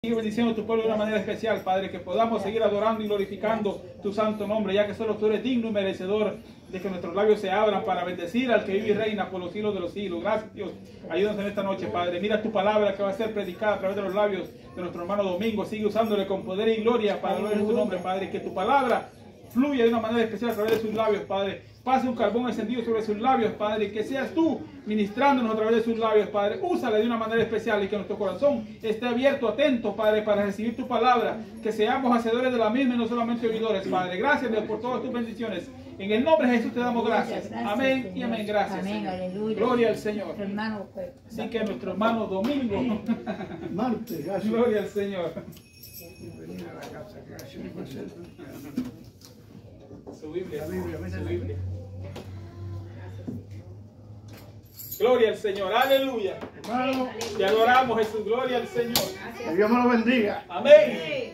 seguir bendiciendo a tu pueblo de una manera especial, Padre, que podamos seguir adorando y glorificando tu santo nombre, ya que solo tú eres digno y merecedor de que nuestros labios se abran para bendecir al que vive y reina por los siglos de los siglos. Gracias, Dios. Ayúdanos en esta noche, Padre. Mira tu palabra que va a ser predicada a través de los labios de nuestro hermano Domingo. Sigue usándole con poder y gloria para glorificar tu nombre, Padre. Que tu palabra fluya de una manera especial a través de sus labios, Padre. Pase un carbón encendido sobre sus labios, Padre. Que seas tú ministrándonos a través de sus labios, Padre. Úsala de una manera especial y que nuestro corazón esté abierto, atento, Padre, para recibir tu palabra. Que seamos hacedores de la misma y no solamente oidores, Padre. Gracias, Dios, por todas tus bendiciones. En el nombre de Jesús te damos gracias. Amén y amén. Gracias. Amén, aleluya. Gloria al Señor. Hermano, Así que nuestro hermano Domingo. Marte, gracias. Gloria al Señor. Venir a la casa, gracias por ser. Su Biblia. La Biblia, Su Biblia. Gloria al Señor. Aleluya. Hermano, Te adoramos, Jesús. Gloria al Señor. que Dios me lo bendiga. Amén.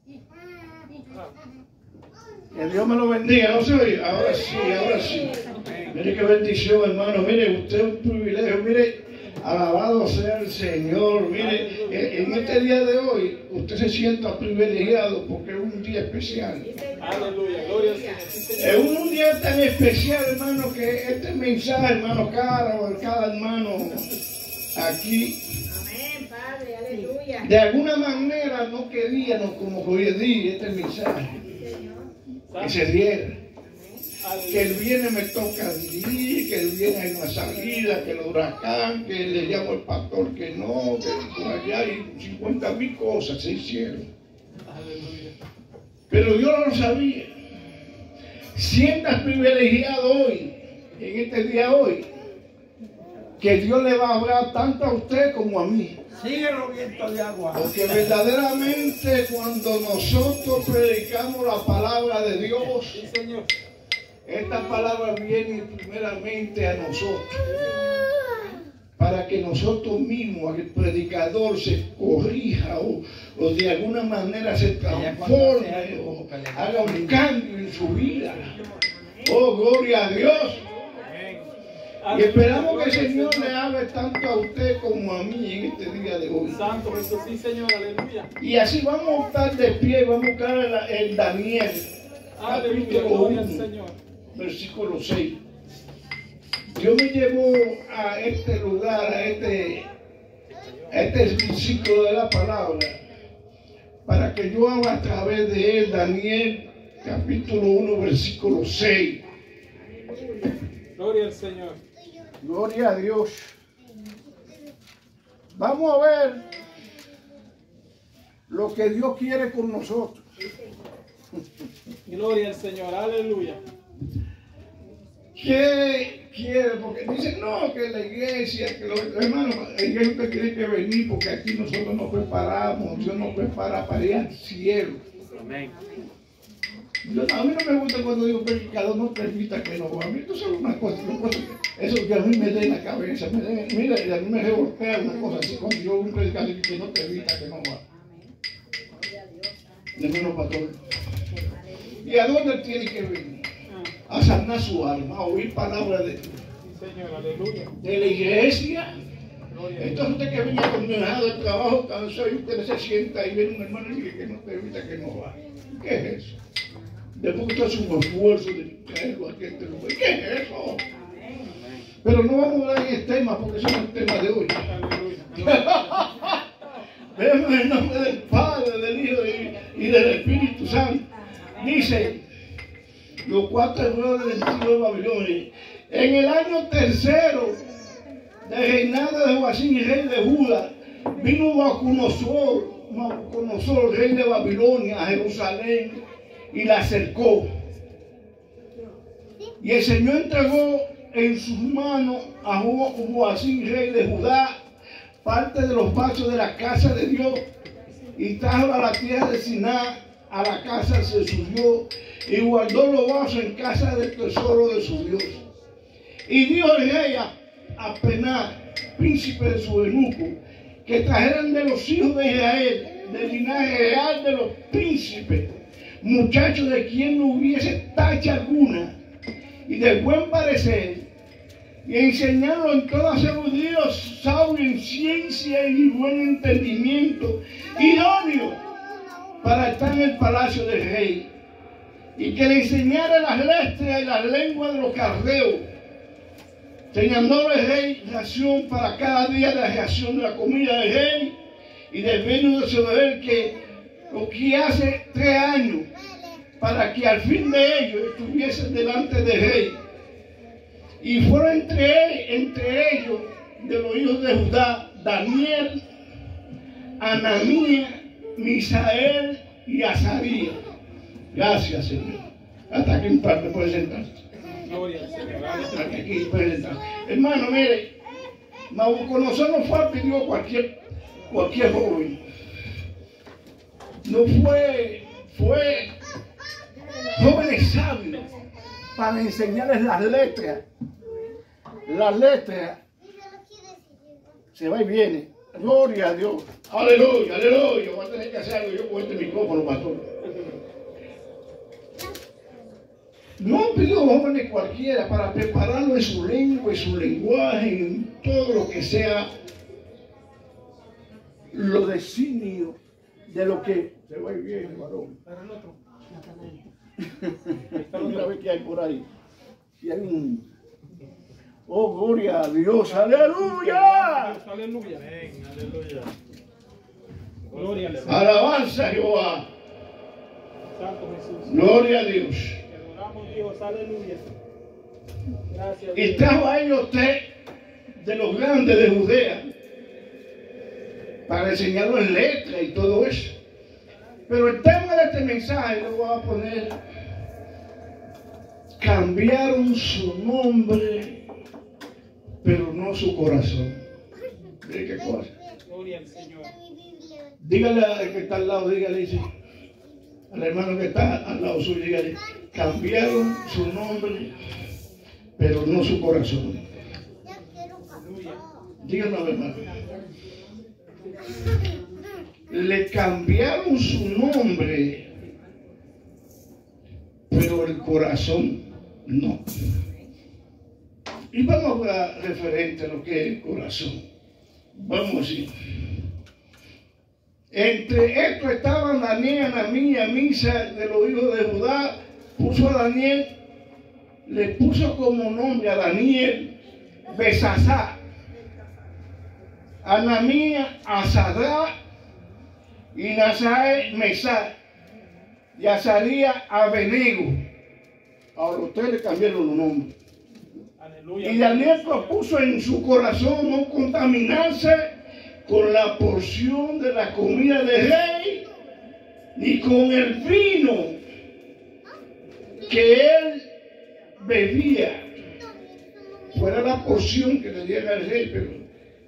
Que Dios me lo bendiga. No se oye. Ahora sí, ahora sí. Mire qué bendición, hermano. Mire, usted es un privilegio. Mire, alabado sea el Señor. Mire, en este día de hoy, usted se sienta privilegiado porque es un día especial. Aleluya. Gloria al Señor. Sí, Señor. Es un día tan especial, hermano, que este mensaje, hermano, cada hermano aquí, Amén, Padre, aleluya. de alguna manera no queríamos como hoy en día este mensaje que se diera. Que el viernes me toca dirigir, que el viernes hay una salida, que el huracán, que le llamo al pastor que no, que por allá hay 50,000 cosas se hicieron. Aleluya. Pero yo no lo sabía. Sientas privilegiado hoy, en este día hoy, que Dios le va a hablar tanto a usted como a mí. Sigue los vientos de agua. Porque verdaderamente cuando nosotros predicamos la palabra de Dios, Sí, Señor. esta palabra viene primeramente a nosotros. Para que nosotros mismos, el predicador, se corrija o de alguna manera se transforme o haga un cambio en su vida. Oh, gloria a Dios. Y esperamos que el Señor le hable tanto a usted como a mí en este día de hoy. Santo Jesús, sí, Señor. Aleluya. Y así vamos a estar de pie y vamos a buscar el Daniel, Aleluya. capítulo Gloria al 1, Señor. versículo 6. Dios me llevó a este lugar, a este versículo de la palabra, para que yo haga a través de él, Daniel, capítulo 1, versículo 6. Gloria al Señor. Gloria a Dios. Vamos a ver lo que Dios quiere con nosotros. Gloria al Señor. Aleluya. ¿Qué quiere? Porque dicen, no, que la iglesia, que los hermanos, la iglesia usted tiene que venir porque aquí nosotros nos preparamos, Dios nos prepara para ir al cielo. Amén. A mí no me gusta cuando digo predicador, no permita que no va. A mí esto es una cosa eso que a mí me da en la cabeza, mira, a mí me revoltea una cosa así cuando yo un predicador dice que no permita que no va. Hermano pastor. ¿Y a dónde tiene que venir? A sanar su alma, a oír palabras de Dios. Sí, Señor. Aleluya. De la iglesia. Gloria. Entonces usted que venía condenado del trabajo cansado y usted se sienta y viene un hermano y dice que no te evita que no va. ¿Qué es eso? Después usted hace un esfuerzo de traerlo aquí a este lugar. ¿Qué es eso? Pero no vamos a hablar en este tema porque ese no es el tema de hoy. Aleluya. Vemos en el nombre del Padre, del Hijo y del Espíritu Santo. Dice, los 4 errores del siglo de Babilonia. En el año tercero del reinado de Joacim, rey de Judá, vino Nabucodonosor, rey de Babilonia, a Jerusalén y la acercó. Y el Señor entregó en sus manos a Joacim, rey de Judá, parte de los vasos de la casa de Dios, y trajo a la tierra de Siná, a la casa se subió y guardó los vasos en casa del tesoro de su Dios. Y dijo el rey a Penaz, príncipe de su eunuco, que trajeran de los hijos de Israel, del linaje real de los príncipes, muchachos de quien no hubiese tacha alguna y de buen parecer, y enseñarlo en toda sabiduría, en ciencia y buen entendimiento, idóneo para estar en el palacio del rey, y que le enseñara las letras y las lenguas de los caldeos, enseñándole al rey ración para cada día de la ración de la comida del rey y del vino de su beber, que lo que hace 3 años, para que al fin de ellos estuviesen delante del rey. Y fueron entre ellos, de los hijos de Judá, Daniel, Ananías, Misael y Azarías. Gracias, Señor. Hasta aquí en parte puede sentarse. Gloria al Señor. Hasta aquí puede sentarse. Hermano, mire, Nabucodonosor no fue a pedir a cualquier joven. No fue jóvenes sabios para enseñarles las letras. Las letras se va y viene. Gloria a Dios. Aleluya, aleluya. Voy a tener que hacer algo yo con este micrófono, pastor. No pidió jóvenes cualquiera para prepararlo en su lengua, en su lenguaje, en todo lo que sea lo designio de lo que se va y viene, varón. Mira a ver qué hay por ahí. Si hay un... Oh, gloria a Dios, aleluya. Aleluya. Amén, aleluya. Gloria al Señor. Alabanza a Jehová. Santo Jesús. Gloria a Dios. Te adoramos, Dios, aleluya. Gracias. Y trajo a ellos 3 de los grandes de Judea para enseñarlo en letra y todo eso. Pero el tema de este mensaje lo voy a poner: cambiaron su nombre, pero no su corazón. ¿Mire qué cosa? Gloria al Señor. Dígale al que está al lado, dígale, dice, al hermano que está al lado suyo, dígale: cambiaron su nombre, pero no su corazón. Díganlo, hermano. Le cambiaron su nombre, pero el corazón no. Y vamos a referente a lo que es el corazón. Vamos así. Entre estos estaban Daniel, Ananías, Misael, de los hijos de Judá. Puso a Daniel, le puso como nombre a Daniel Besasá, Ananías Asadá, y Nazael Mesá, y Azarías Abenego. Ahora ustedes le cambiaron los nombres. Aleluya. Y Daniel propuso en su corazón no contaminarse con la porción de la comida del rey, ni con el vino que él bebía. Fuera la porción que le diera al rey, pero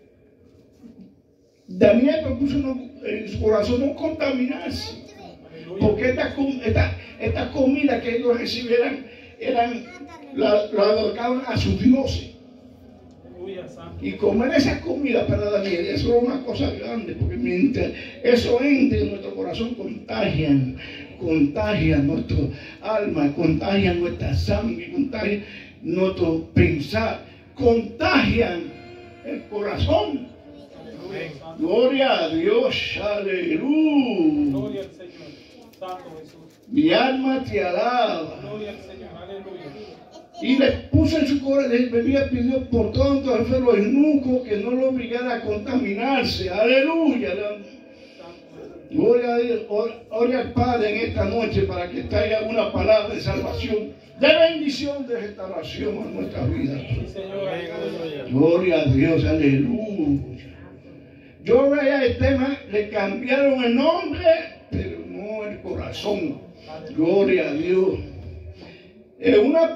Daniel propuso en su corazón no contaminarse, porque esta comida que ellos recibieran la adoraban a sus dioses. Y comer esa comida para Daniel, eso es una cosa grande, porque mientras eso entre en nuestro corazón, contagian nuestro alma, contagian nuestra sangre, contagian nuestro pensar, contagian el corazón. Gloria a Dios, aleluya. Gloria al Señor. Santo Jesús. Mi alma te alaba. Gloria al Señor, aleluya. Y le puso en su corazón, él bebía, pidió por tanto al los eunucos que no lo obligara a contaminarse. Aleluya. Gloria a Dios. Ore al Padre en esta noche para que traiga una palabra de salvación, de bendición, de restauración a nuestra vida. Sí, Señor, aleluya. Gloria a Dios, aleluya. Yo veía el tema, le cambiaron el nombre, pero no el corazón. Gloria a Dios. Es una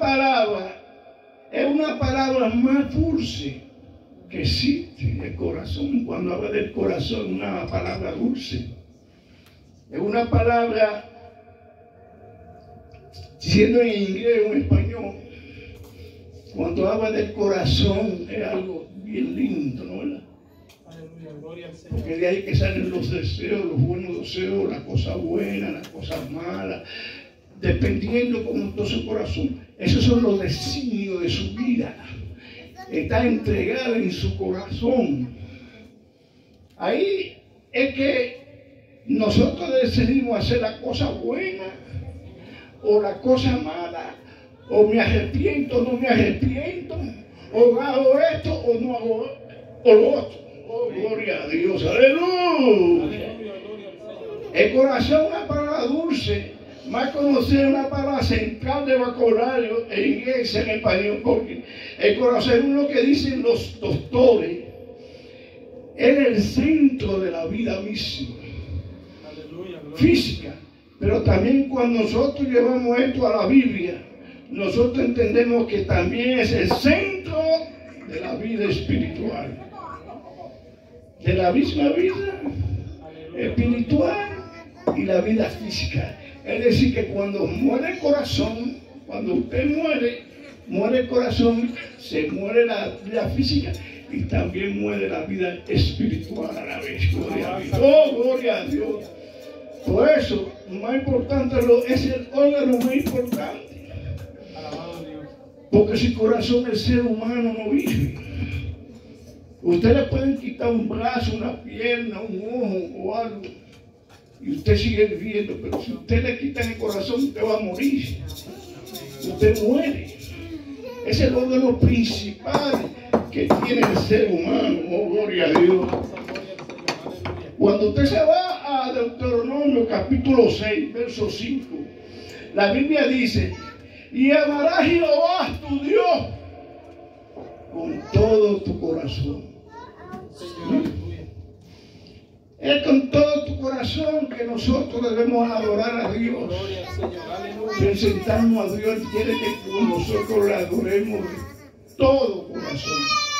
palabra más dulce que existe, el corazón. Cuando habla del corazón, una palabra dulce. Es una palabra, siendo en inglés o en español, cuando habla del corazón es algo bien lindo, ¿no? Aleluya, gloria al Señor. Porque de ahí que salen los deseos, los buenos deseos, las cosas buenas, las cosas malas, dependiendo como todo su corazón. Esos son los designios de su vida. está entregada en su corazón. Ahí es que nosotros decidimos hacer la cosa buena o la cosa mala, o me arrepiento o no me arrepiento, o hago esto o no hago o lo otro. Oh, gloria a Dios, aleluya. El corazón es una palabra dulce, más conocida una palabra central de vocabulario en inglés, en español, porque el corazón es lo que dicen los doctores, es el centro de la vida misma, física. Pero también cuando nosotros llevamos esto a la Biblia, nosotros entendemos que también es el centro de la vida espiritual, de la misma vida espiritual y la vida física. Es decir, que cuando muere el corazón, cuando usted muere el corazón, se muere la vida física y también muere la vida espiritual a la vez. Gloria a Dios. Oh, gloria a Dios. Por eso, lo más importante es el órgano más importante. Porque sin corazón el ser humano no vive. Usted le pueden quitar un brazo, una pierna, un ojo o algo, y usted sigue viviendo, pero si usted le quita el corazón, usted va a morir. Usted muere. Es el órgano principal que tiene el ser humano. Oh, gloria a Dios. Cuando usted se va a Deuteronomio capítulo 6, verso 5, la Biblia dice: y amarás a Jehová tu Dios con todo tu corazón. Es con todo tu corazón que nosotros debemos adorar a Dios. Presentarnos a Dios. Él quiere que nosotros le adoremos de todo corazón.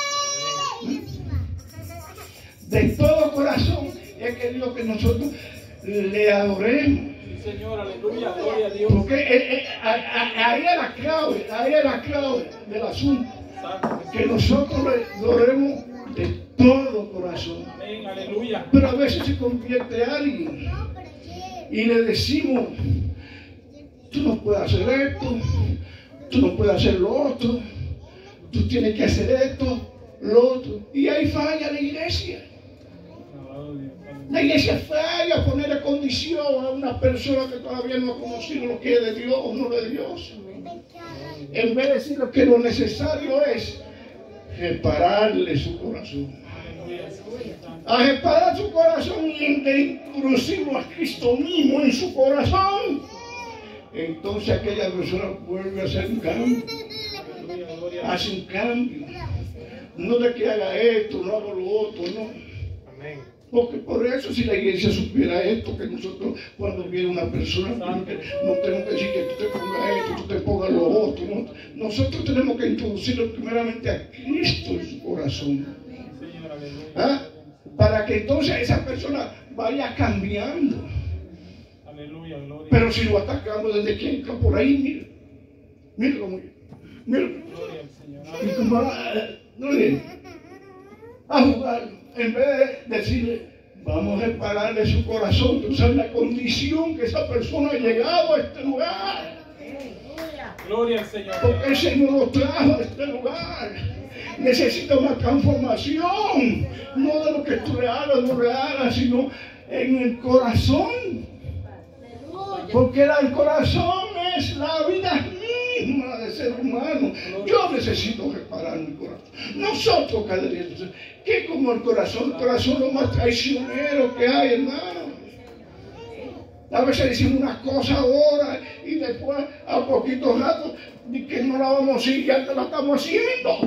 De todo corazón es que Dios que nosotros le adoremos. Señor, aleluya, gloria a Dios. Porque ahí es la clave del asunto. Que nosotros le adoremos de todo corazón. Amén, aleluya. Pero a veces se convierte alguien y le decimos: tú no puedes hacer esto, tú no puedes hacer lo otro, tú tienes que hacer esto, lo otro. Y ahí falla la iglesia. La iglesia falla a ponerle condición a una persona que todavía no ha conocido lo que es de Dios o no de Dios. En vez de decir que lo necesario es repararle su corazón. A reparar su corazón y introducirlo a Cristo mismo en su corazón. Entonces aquella persona vuelve a hacer un cambio. Hace un cambio. No de que haga esto, no haga lo otro, no. Porque por eso, si la iglesia supiera esto, que nosotros cuando viene una persona, no tenemos que decir que tú te pongas esto, tú te pongas lo otro, ¿no? Nosotros tenemos que introducirlo primeramente a Cristo en su corazón. ¿Ah? Para que entonces esa persona vaya cambiando. Aleluya, gloria. Pero si lo atacamos desde que entra por ahí, mira cómo, mira. Y como no viene a jugar, en vez de decirle: vamos a repararle su corazón. Tú sabes la condición que esa persona ha llegado a este lugar. Gloria al Señor. Porque el Señor lo trajo a este lugar. Necesita una transformación. No de lo que tú le hagas, no le hagas, sino en el corazón. Porque el corazón es la vida misma del ser humano. Yo necesito reparar mi corazón. Nosotros cada día, que es como el corazón es lo más traicionero que hay, hermano. A veces decimos una cosa ahora y después a poquito rato que no la vamos a seguir, ya la estamos haciendo.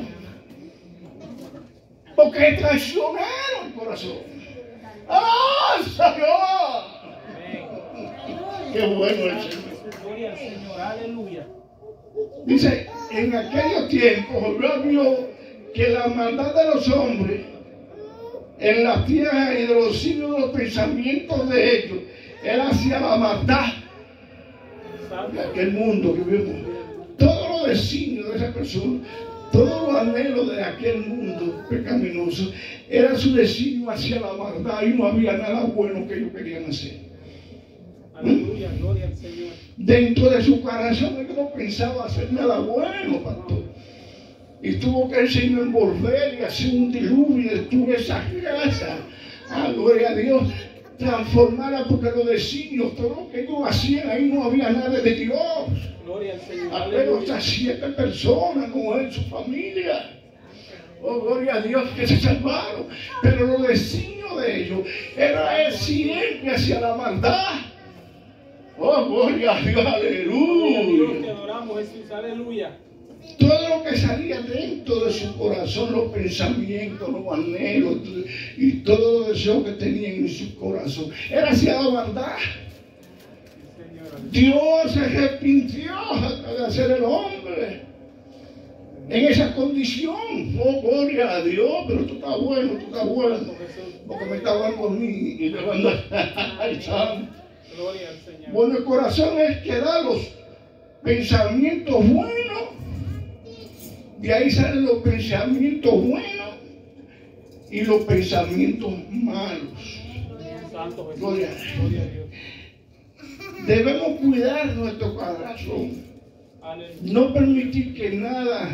Porque es traicionero el corazón. ¡Ah, Señor! ¡Qué bueno el Señor! Gloria al Señor, aleluya. Dice: en aquellos tiempos Dios vio que la maldad de los hombres en la tierra y de los signos de los pensamientos de ellos era hacia la maldad de aquel mundo que vivimos. Todos los designios de esa persona, todos los anhelos de aquel mundo pecaminoso, era su designio hacia la maldad y no había nada bueno que ellos querían hacer. Aleluya, gloria al Señor. Dentro de su corazón ellos no pensaban hacer nada bueno, pastor. Y tuvo que el Señor envolver y hacer un diluvio de toda esa casa. Gloria a Dios. Transformarla, porque los designios, todo lo que ellos hacían, ahí no había nada de Dios. Gloria al Señor. Apenas hasta 7 personas, como en su familia. Oh, gloria a Dios, que se salvaron. Pero los designios de ellos era siempre hacia la maldad. Oh, gloria a Dios, Gloria a Dios, te aleluya. adoramos, Jesús, aleluya. Todo lo que salía dentro de su corazón, los pensamientos, los anhelos y todos los deseos que tenían en su corazón, era hacia la maldad. Dios se arrepintió de hacer el hombre en esa condición. Oh, gloria a Dios, pero tú estás bueno, tú estás bueno. Porque me está hablando a mí y te van al santo. Gloria al Señor. Bueno, el corazón es que da los pensamientos buenos. De ahí salen los pensamientos buenos y los pensamientos malos. Santo Jesús. Gloria. Gloria a Dios. Debemos cuidar nuestro corazón. Aleluya. No permitir que nada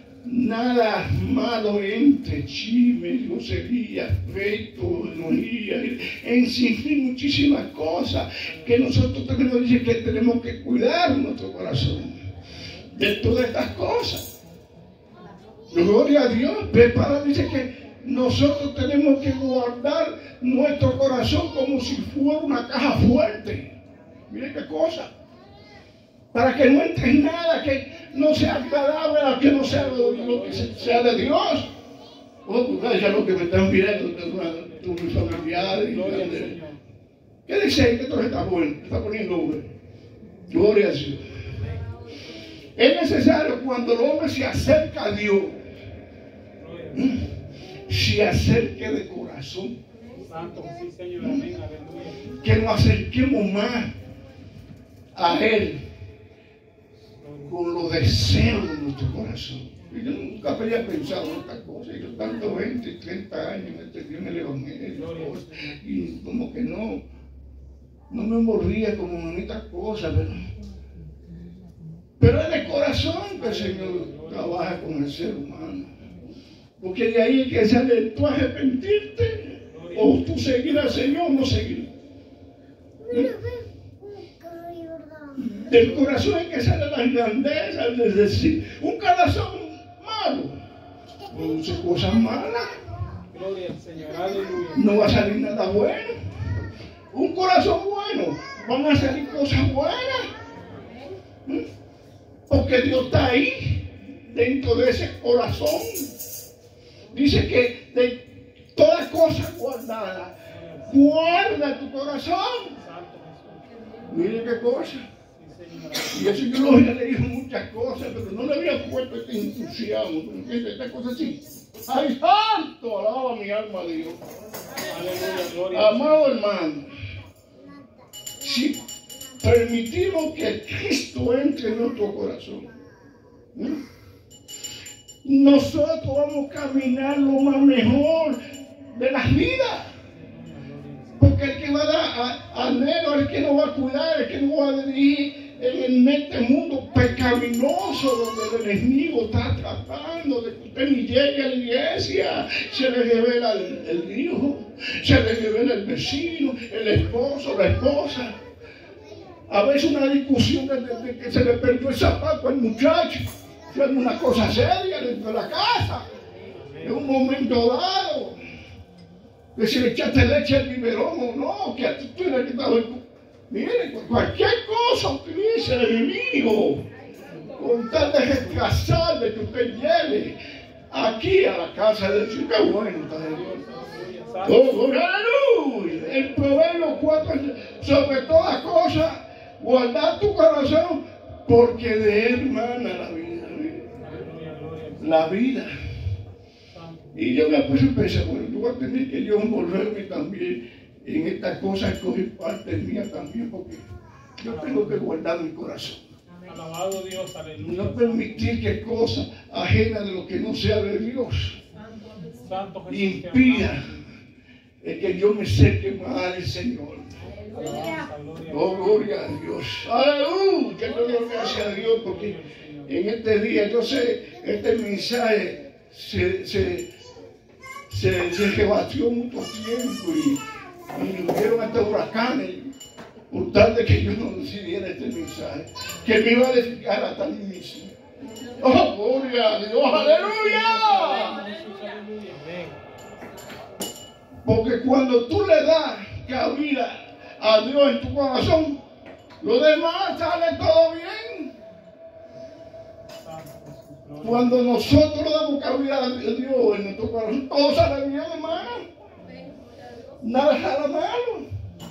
malo entre, chisme, grosería, pleito, enojía, en fin, muchísimas cosas que nosotros tenemos, dice que tenemos que cuidar nuestro corazón de todas estas cosas. Gloria a Dios. Prepara, dice que nosotros tenemos que guardar nuestro corazón como si fuera una caja fuerte. Mire qué cosa. Para que no entre nada que no sea agradable, que no sea lo que sea de Dios. Oh, pues ya lo que me están mirando, mis familiares. Gloria al Señor. ¿Qué dice? Que todo está bueno, está poniendo bueno. Gloria a Dios. Es necesario cuando el hombre se acerca a Dios, se acerque de corazón. Santo Jesús, Señor, amén, aleluya. Que nos acerquemos más a Él con los deseos de nuestro corazón. Y yo nunca había pensado en esta cosa. Yo tanto 20, 30 años me entendí en el Evangelio y como que no me envolvía como en estas cosas, pero es de corazón que el Señor trabaja con el ser humano. Porque de ahí es que sale tú arrepentirte o tú seguir al Señor o no seguir. Del corazón es que sale la grandeza, es decir, un corazón malo produce cosas malas. Gloria al Señor, aleluya. No va a salir nada bueno. Un corazón bueno, van a salir cosas buenas. Porque Dios está ahí, dentro de ese corazón. Dice que de todas cosas guardadas, guarda tu corazón. Mire qué cosa. Y eso yo lo había leído muchas cosas, pero no le había puesto este entusiasmo. Esta cosa así. ¡Ay, santo! Alaba mi alma a Dios. Aleluya, gloria. Amado hermano, si permitimos que Cristo entre en nuestro corazón, nosotros vamos a caminar lo más mejor de las vidas. Porque el que va a dar anhelo, el que nos va a cuidar, el que nos va a dirigir en este mundo pecaminoso donde el enemigo está tratando de que usted ni llegue a la iglesia, se le revela el hijo, se le revela el vecino, el esposo, la esposa. A veces una discusión de que se le perdió el zapato al muchacho, fue una cosa seria dentro de la casa, en un momento dado, que si le echaste leche al biberón o no, que a ti tú eres que estaba en... Mire, cualquier cosa utilice el enemigo con tal de retrasar de que usted llegue aquí a la casa del Señor. Qué bueno está Dios. Oh, aleluya. El Proverbio 4, sobre todas cosas, guardar tu corazón, porque de él mana la vida. La vida. Y yo me puse a pensar, bueno, tú vas a tener que yo envolverme también en estas cosas, coger parte mía también, porque yo tengo que guardar mi corazón. Alabado Dios, aleluya. No permitir que cosas ajenas de lo que no sea de Dios Santo Jesús, impida el que yo me acerque más al Señor. alabanza, gloria. Oh, gloria a Dios. Aleluya. Yo doy gracias a Dios porque en este día. Yo sé, este mensaje se rebatió mucho tiempo y hubieron hasta huracanes por tal de que yo no decidiera este mensaje, que me iba a edificar hasta mí mismo. ¡Oh, gloria a Dios! ¡Aleluya! Porque cuando tú le das cabida a Dios en tu corazón, lo demás sale todo bien. Cuando nosotros le damos cabida a Dios en nuestro corazón, todo sale bien, hermano. Nada sale malo.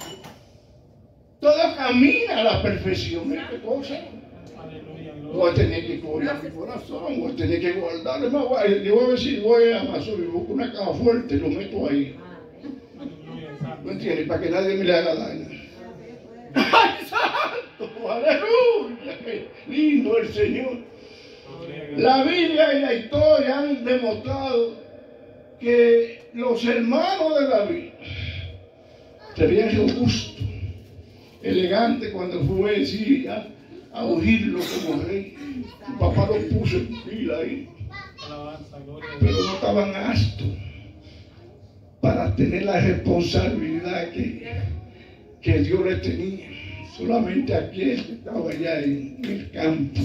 Todo camina a la perfección. Mira qué cosa. Voy a tener que cuidar mi corazón, voy a tener que guardarlo. Yo voy a ver si voy a Amazon y busco una caja fuerte y lo meto ahí. ¿No entiendes? Para que nadie me le haga daño. ¡Ay, santo! ¡Aleluya! ¡Qué lindo el Señor! La Biblia y la historia han demostrado que los hermanos de David se veían robustos, elegantes cuando fue decir a ungirlo como rey. Su papá lo puso en fila ahí, pero no estaban aptos para tener la responsabilidad que Dios le tenía. Solamente aquel que estaba allá en el campo,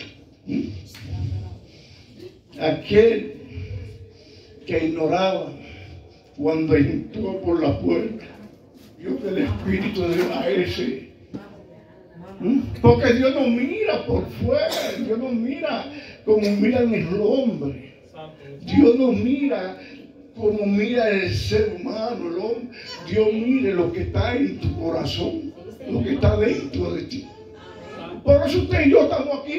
aquel que ignoraba cuando entró por la puerta, vio que el Espíritu de Dios a ese. Porque Dios no mira por fuera, Dios no mira como miran el hombre. Dios no mira como mira el ser humano, el hombre. Dios mira lo que está en tu corazón, lo que está dentro de ti. Por eso usted y yo estamos aquí.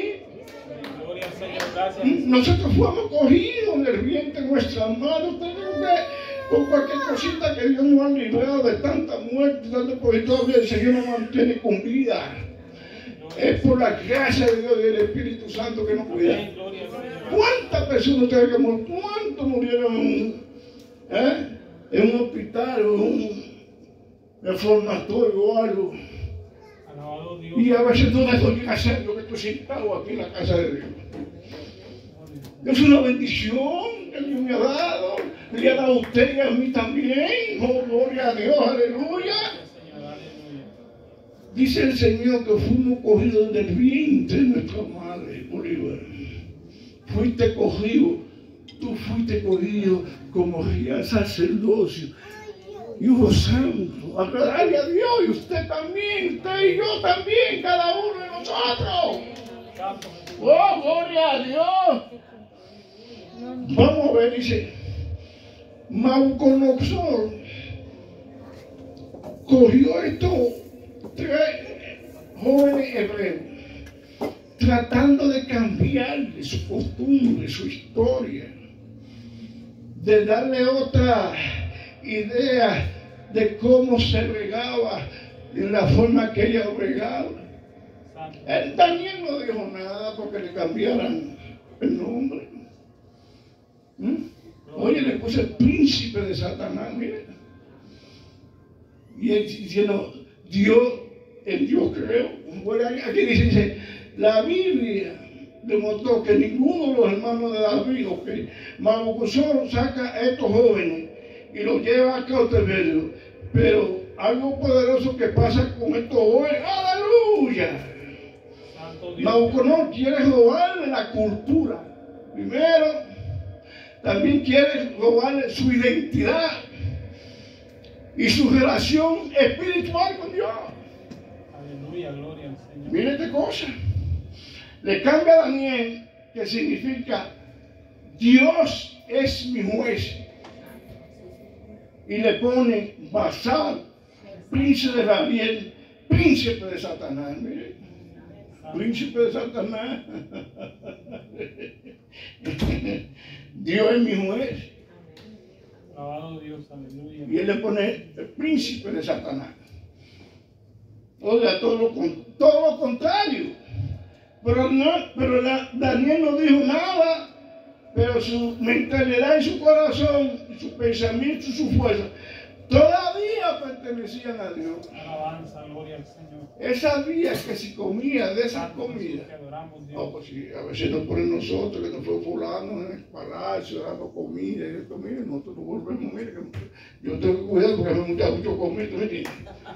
Nosotros fuimos cogidos en el vientre de nuestra madre. Usted ve con cualquier cosita que Dios nos ha librado de tanta muerte, tanto por todavía el Señor nos mantiene con vida. Es por la gracia de Dios y del Espíritu Santo que nos cuida. ¿Cuántas personas ustedes que murieron? ¿Cuántos murieron en un hospital o en un reformatorio o algo? Y a veces no les doy hacer lo que estoy sentado aquí en la casa de Dios. Es una bendición que Dios me ha dado. Le ha dado a usted y a mí también. Oh, gloria a Dios, aleluya. Dice el Señor que fuimos cogidos del vientre de nuestra madre, Bolívar. Fuiste cogido, tú fuiste cogido como real sacerdocio. Hijo santo, agradarle a Dios y usted también, usted y yo también, cada uno de nosotros. Oh, gloria a Dios. Vamos a ver, dice, Nabucodonosor cogió estos 3 jóvenes hebreos, tratando de cambiarle su costumbre, su historia, de darle otra idea de cómo se regaba en la forma que ella regaba. El Daniel no dijo nada porque le cambiaran el nombre. Oye, le puse el príncipe de Satanás, mire. Y él diciendo, Dios, en Dios creo. Bueno, aquí dice, la Biblia demostró que ninguno de los hermanos de David, Nabucodonosor saca a estos jóvenes y los lleva a cautiverio. Pero algo poderoso que pasa con estos jóvenes, aleluya. Nabucodonosor quiere robarle la cultura. Primero, también quiere robarle su identidad y su relación espiritual con Dios. Aleluya, gloria al Señor. Mire qué cosa. Le cambia a Daniel, que significa Dios es mi juez. Y le pone Basar, príncipe de Daniel, príncipe de Satanás. Mire, príncipe de Satanás. Dios es mi juez. Alabado Dios, aleluya. Y él le pone el príncipe de Satanás. Oiga, todo lo contrario. Pero Daniel no dijo nada, pero su mentalidad y su corazón, y su pensamiento y su fuerza, todavía pertenecían a Dios. Alabanza, gloria al Señor. Él sabía que si comía de esas Santo Jesús, comidas, te adoramos, Dios. no, pues sí, a veces nos ponen nosotros, que nos fue fulano en el palacio dando comida, y esto, mire, nosotros nos volvemos, mire, que yo tengo que cuidar porque me gusta mucho comer, ¿tú me entiendes?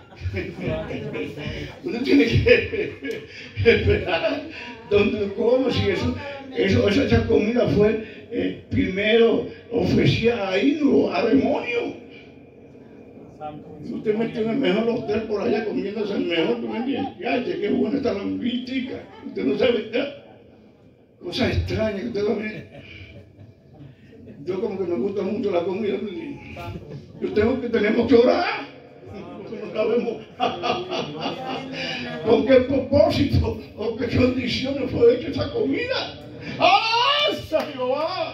Uno tiene que esperar donde come, si esa comida fue primero ofrecida a ídolo, a demonio. Santo Jesús, Usted metió en el mejor hotel por allá comiéndose el mejor, ¿tú me entiendes? Ya, qué buena está la mística. Usted no sabe, ya. Cosas extrañas que usted lo ve. Yo como que me gusta mucho la comida. Yo tenemos que orar. Porque no sabemos con qué propósito o qué condiciones fue hecha esa comida. ¡Ah, Jehová!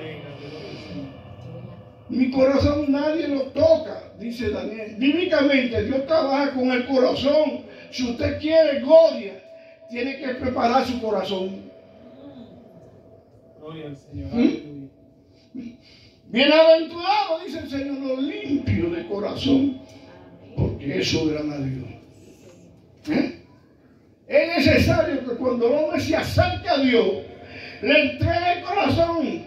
Mi corazón nadie lo toca, dice Daniel. Bíblicamente, Dios trabaja con el corazón. Si usted quiere gloria, tiene que preparar su corazón. Gloria al Señor. Bienaventurado, dice el Señor, los limpios de corazón, porque eso verán a Dios. Es necesario que cuando el hombre se acerque a Dios, le entregue el corazón.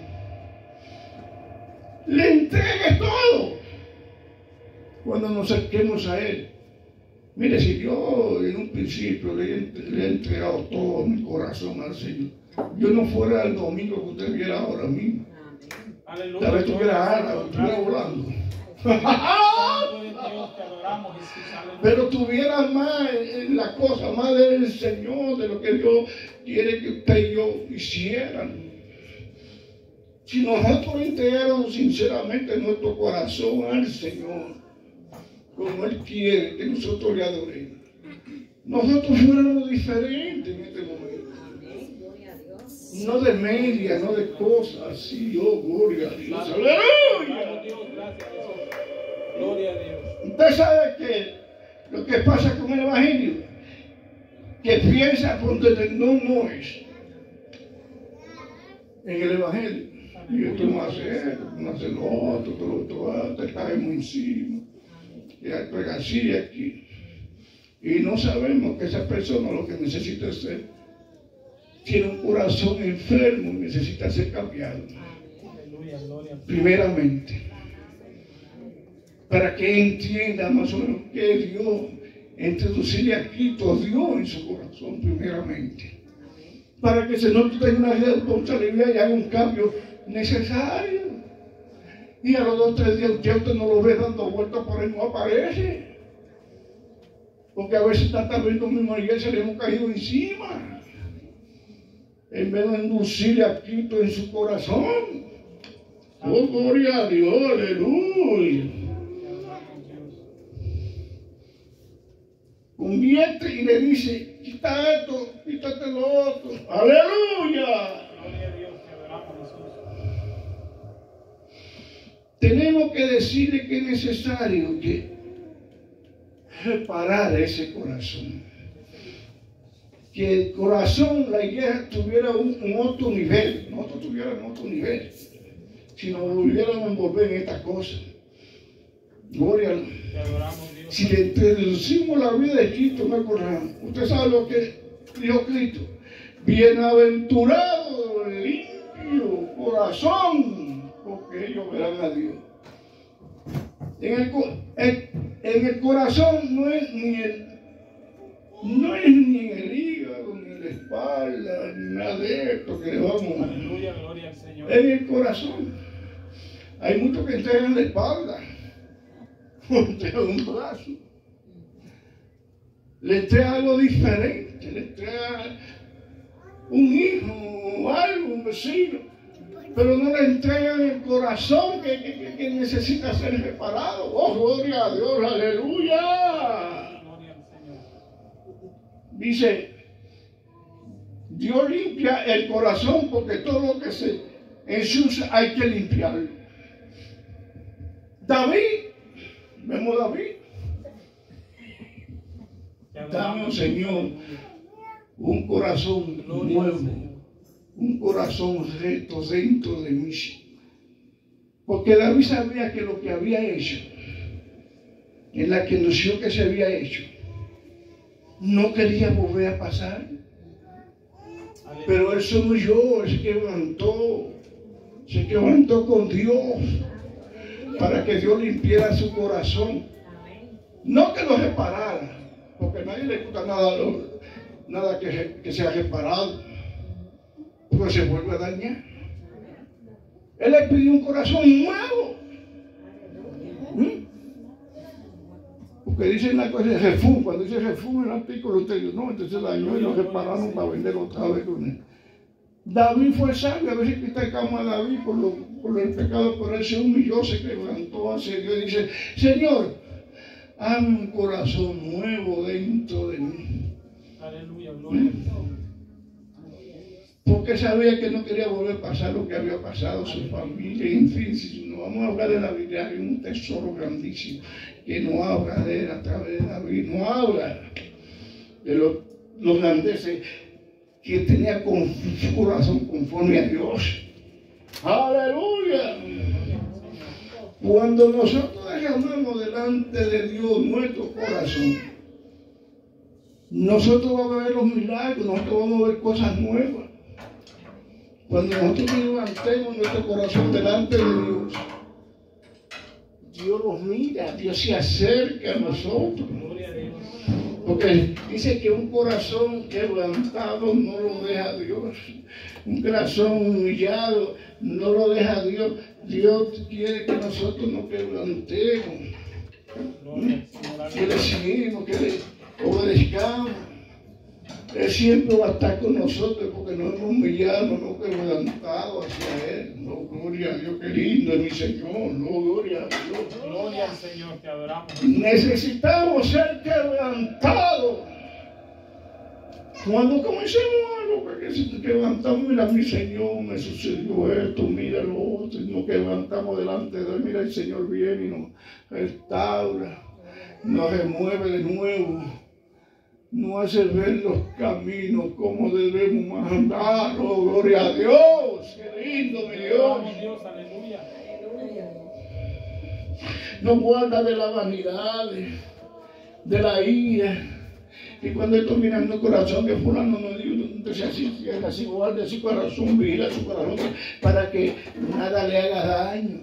Le entregue todo cuando nos acerquemos a Él. Mire, si yo en un principio le he entregado todo mi corazón al Señor, yo no fuera el domingo que usted viera ahora mismo. Aleluya. Tal vez estuviera árabe, estuviera volando. Pero tuviera más en la cosa, más del Señor, de lo que Dios quiere que usted y yo hicieran. Si nosotros entregáramos sinceramente nuestro corazón al Señor, como Él quiere que nosotros le adoremos, nosotros fuéramos diferentes en este momento. No de media, no de cosas así, oh, gloria a Dios. ¡Aleluya! Gloria a Dios. Usted sabe que lo que pasa con el Evangelio, que piensa por donde no es. En el Evangelio. Y esto no hace esto, no hace lo otro, te caemos encima. Y así aquí. Y no sabemos que esa persona lo que necesita hacer tiene un corazón enfermo y necesita ser cambiado. Primeramente. Para que entienda más o menos que Dios, introducirle a Cristo, Dios en su corazón primeramente. Para que el Señor tenga una responsabilidad y haga un cambio necesario. Y a los 2 o 3 días usted no lo ve dando vueltas por ahí, no aparece. Porque a veces está viendo mismo iglesia, le hemos caído encima. En vez de inducirle a Cristo en su corazón. Oh, gloria a Dios, aleluya. Convierte y le dice, quita esto, quítate lo otro. Aleluya. Tenemos que decirle que es necesario que reparar ese corazón. Que el corazón, la iglesia tuviera un otro nivel. Nosotros tuviéramos otro nivel. Si nos volviéramos a envolver en esta cosa. Gloria a Dios. Si le introducimos la vida de Cristo en el corazón. Usted sabe lo que dijo Cristo. Bienaventurado el limpio corazón, porque ellos verán a Dios. En el corazón no es ni en el hígado, ni en la espalda, ni nada de esto que le vamos. Aleluya, gloria al Señor. En el corazón. Hay muchos que entregan la espalda, entregan un brazo, le entregan algo diferente, le entregan un hijo, algo, un vecino, pero no le entregan el corazón que necesita ser reparado. Oh, gloria a Dios, aleluya. Dice, Dios limpia el corazón porque todo lo que se ensucia hay que limpiarlo. David, vemos David. Dame, Señor, un corazón nuevo, un corazón recto dentro de mí. Porque David sabía que lo que había hecho en la que anunció que se había hecho, no quería volver a pasar. Pero él se humilló, él se quebrantó con Dios para que Dios limpiara su corazón. No que lo reparara, porque a nadie le gusta nada que sea reparado, porque se vuelve a dañar. Él le pidió un corazón nuevo. Porque dicen la cosa de refugio, cuando dice refugio en el artículo, usted dice, no, entonces dañó y lo repararon para vender otra vez con él. David fue sabio, a veces criticamos a David por el pecado, pero él se humilló, se quebrantó hacia Dios y dice, Señor, hazme un corazón nuevo dentro de mí. Aleluya, gloria. Porque sabía que no quería volver a pasar lo que había pasado, su familia, en fin, si no vamos a hablar de la Biblia, hay un tesoro grandísimo que no habla de él a través de David, no habla de los grandeces que tenía con su corazón conforme a Dios. ¡Aleluya! Cuando nosotros derramamos delante de Dios nuestro corazón, nosotros vamos a ver los milagros, nosotros vamos a ver cosas nuevas. Cuando nosotros levantemos nuestro corazón delante de Dios, Dios los mira, Dios se acerca a nosotros. Porque dice que un corazón quebrantado no lo deja Dios. Un corazón humillado no lo deja Dios. Dios quiere que nosotros nos quebrantemos. Que le seguimos, que le obedezcamos. Él siempre va a estar con nosotros porque nos hemos humillado, nos hemos quebrantado hacia Él. No, gloria a Dios, qué lindo es mi Señor. No, gloria a Dios. Gloria al Señor, te adoramos. Necesitamos ser quebrantados. Cuando comencemos algo, porque si te quebrantamos, mira, mi Señor, me sucedió esto, mira lo otro, y nos quebrantamos delante de Él. Mira, el Señor viene y nos restaura, nos remueve de nuevo. No hace ver los caminos como debemos andar. Oh, gloria a Dios. Qué lindo, mi Dios. Aleluya. Nos guarda de la vanidad, de la ira. Y cuando estoy mirando el corazón que fulano no digo, entonces así guarda su corazón, vigila su corazón para que nada le haga daño.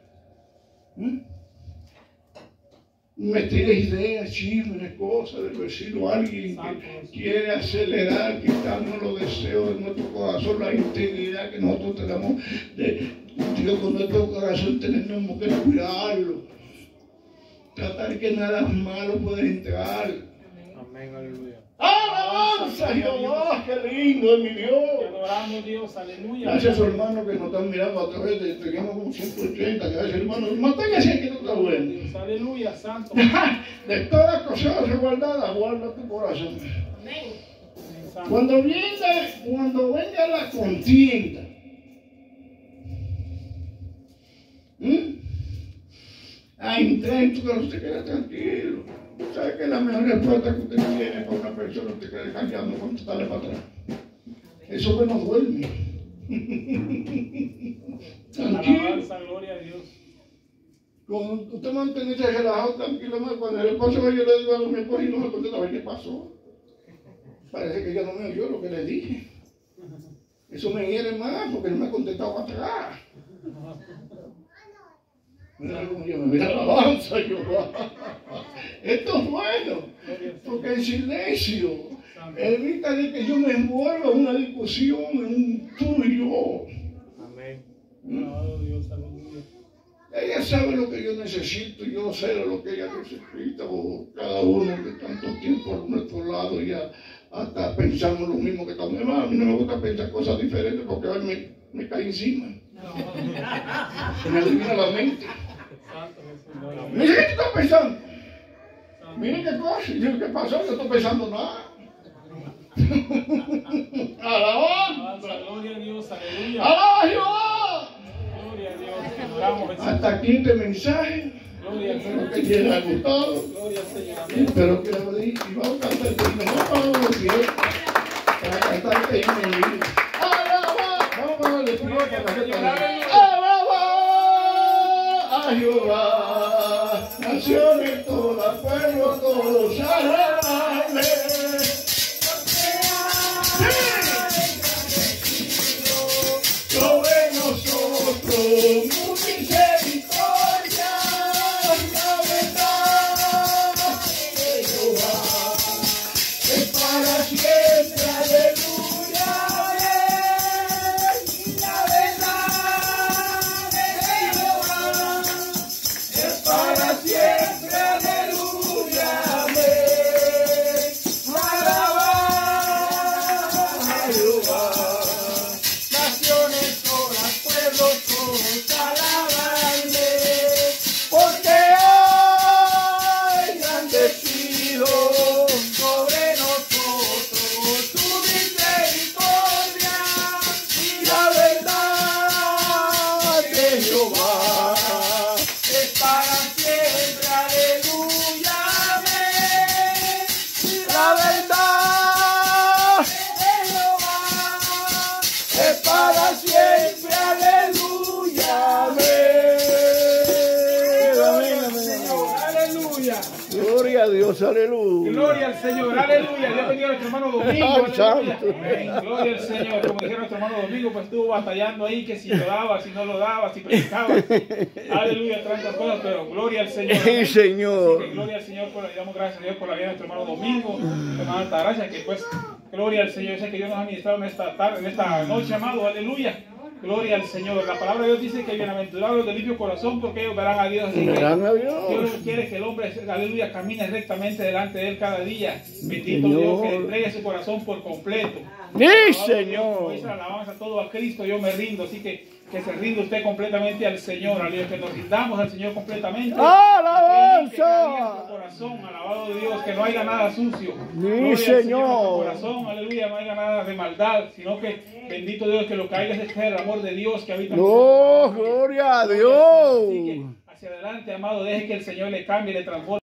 Me tire ideas, chismes, cosas del vecino, alguien que quiere acelerar, quitarnos los deseos de nuestro corazón, la integridad que nosotros tenemos de Dios con nuestro corazón, tenemos que cuidarlo, tratar que nada malo pueda entrar. Amén, aleluya. ¡Alabanza, Jehová! ¡Qué lindo es mi Dios! Te adoramos, Dios, aleluya. Gracias a sus hermanos que nos están mirando a través de, tenemos como 180, gracias hermanos, manténgase que no está bueno. Dios, aleluya, santo. De todas cosas guardadas, guarda tu corazón. Amén. Cuando venga la contienda, a entrar en tu corazón, usted queda tranquilo. ¿Sabe que la mejor respuesta que usted tiene para una persona usted quede callando cuando está para atrás? Eso que no duerme. Tranquilo. Alabanza, gloria a Dios. Cuando usted mantiene relajado, tranquilo, más cuando el esposo yo le digo a mi esposo y no me contesta, a ver qué pasó. Parece que ella no me oyó lo que le dije. Eso me hiere más porque no me ha contestado para atrás. Mira la alabanza, Jehová. Esto es bueno, porque en silencio evita de que yo me envuelva en una discusión, en un tú y yo. Amén. Alabado Dios, aleluya. Ella sabe lo que yo necesito, yo sé lo que ella necesita, o cada uno de tanto tiempo a nuestro lado ya hasta pensamos lo mismo que estamos. A mí no me gusta pensar cosas diferentes porque a mí me cae encima. Se me adivina la mente. Mire qué tú estás pensando. Mire qué cosa. Y yo, ¿qué pasó? Yo no estoy pensando nada. Alabanza. Gloria a Dios, aleluya. ¡Alaba a Jehová! Gloria a Dios, te adoramos. Hasta aquí este mensaje. Gloria al Espero Señor. que les haya gustado. Gloria al Señor. Amén. Espero que les haya y vamos a cantar el himno. Vamos a darle pie para cantar este himno en vivo. ¡Alaba! Vamos a darle pie para cantar. ¡Alaba a Jehová! Naciones todas. para siempre, aleluya, amén. La verdad de Jehová es para siempre, aleluya, amén. Alabad a Jehová, naciones todas, pueblos todos, alabanle, porque hoy engrandecido sobre nosotros tu misericordia y la verdad de Jehová es para siempre, aleluya, amén. La verdad de Jehová es para siempre, aleluya, amén. Amén, amén. Aleluya. Gloria a Dios, aleluya. Gloria al Señor, aleluya. Dios bendiga a nuestro hermano Domingo. Ay, Aleluya. santo. Amén. Gloria al Señor. Como dijera nuestro hermano Domingo, pues estuvo batallando ahí, que si lo daba, si no lo daba, si predicaba. Aleluya, tantas cosas, pero gloria al Señor. Sí, Amén. Señor. Así que gloria al Señor, le damos gracias a Dios por la vida de nuestro hermano Domingo, hermano Altagracia, que pues, gloria al Señor. Yo sé que Dios nos ha ministrado en esta tarde, en esta noche, amado, aleluya. Gloria al Señor. La palabra de Dios dice que bienaventurados los de limpio corazón, porque ellos verán a Dios. Así que Verán a Dios. Dios quiere que el hombre, aleluya, camine rectamente delante de él cada día. Bendito Señor. Dios, que le entregue su corazón por completo. Sí, Alabado Dios, como Señor. dice la alabanza todo a Cristo, yo me rindo. Así que se rinde usted completamente al Señor, aleluya, que nos rindamos al Señor completamente. ¡Alabanza! Que haya en nuestro corazón, alabado Dios, que no haya nada sucio. Gloria al Señor. en nuestro corazón, aleluya, no haya nada de maldad, sino que bendito Dios, que lo que haya es el amor de Dios que habita en ¡Oh, nosotros. gloria a Así Dios! que hacia adelante, amado, deje que el Señor le cambie, le transforme.